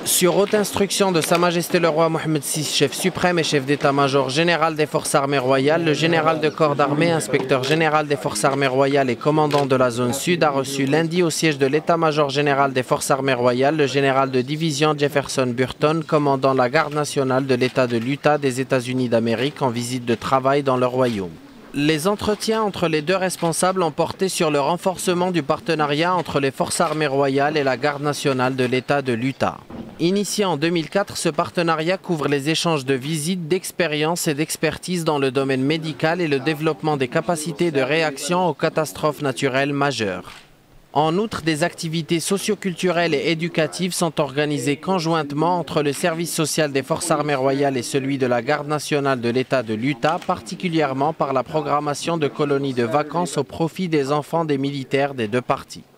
Sur haute instruction de Sa Majesté le Roi Mohammed VI, chef suprême et chef d'état-major général des Forces armées royales, le général de corps d'armée, inspecteur général des Forces armées royales et commandant de la zone sud a reçu lundi au siège de l'état-major général des Forces armées royales le général de division Jefferson Burton, commandant la garde nationale de l'État de l'Utah des États-Unis d'Amérique en visite de travail dans le royaume. Les entretiens entre les deux responsables ont porté sur le renforcement du partenariat entre les Forces armées royales et la garde nationale de l'État de l'Utah. Initié en 2004, ce partenariat couvre les échanges de visites, d'expériences et d'expertise dans le domaine médical et le développement des capacités de réaction aux catastrophes naturelles majeures. En outre, des activités socioculturelles et éducatives sont organisées conjointement entre le service social des Forces armées royales et celui de la garde nationale de l'État de l'Utah, particulièrement par la programmation de colonies de vacances au profit des enfants des militaires des deux parties.